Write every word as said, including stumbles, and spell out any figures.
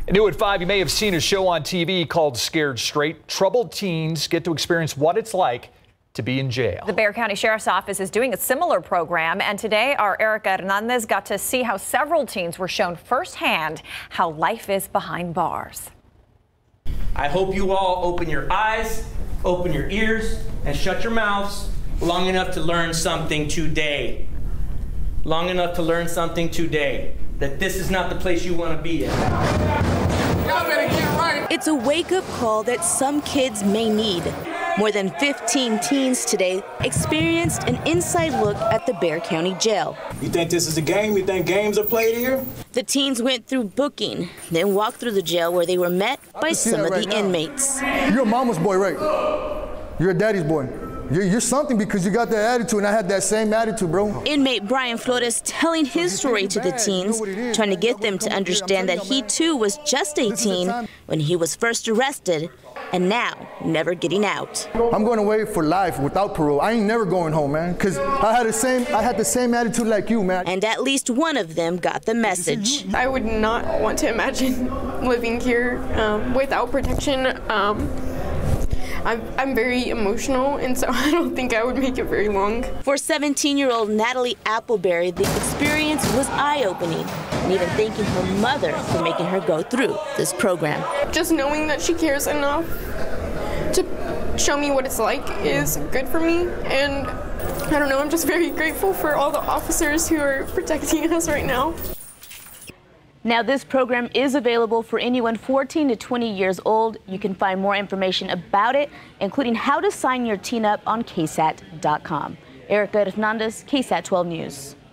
New at five, you may have seen a show on T V called Scared Straight. Troubled teens get to experience what it's like to be in jail. The Bexar County Sheriff's Office is doing a similar program, and today our Erica Hernandez got to see how several teens were shown firsthand how life is behind bars. I hope you all open your eyes, open your ears, and shut your mouths long enough to learn something today. Long enough to learn something today. That this is not the place you want to be in. Y'all better get right. It's a wake-up call that some kids may need. More than fifteen teens today experienced an inside look at the Bexar County Jail. You think this is a game? You think games are played here? The teens went through booking, then walked through the jail where they were met by some of the inmates. You're a mama's boy, right? You're a daddy's boy. You're, you're something because you got that attitude, and I had that same attitude, bro. Inmate Brian Flores telling his story to the teens, trying to get them to understand that he too was just eighteen when he was first arrested, and now never getting out. I'm going away for life without parole. I ain't never going home, man, because I had the same I had the same attitude like you, man. And at least one of them got the message. I would not want to imagine living here um, without protection. Um, I'm, I'm very emotional, and so I don't think I would make it very long. For seventeen-year-old Natalie Appleberry, the experience was eye-opening, and even thanking her mother for making her go through this program. Just knowing that she cares enough to show me what it's like is good for me, and I don't know, I'm just very grateful for all the officers who are protecting us right now. Now, this program is available for anyone fourteen to twenty years old. You can find more information about it, including how to sign your teen up on K S A T dot com. Erica Hernandez, K S A T twelve News.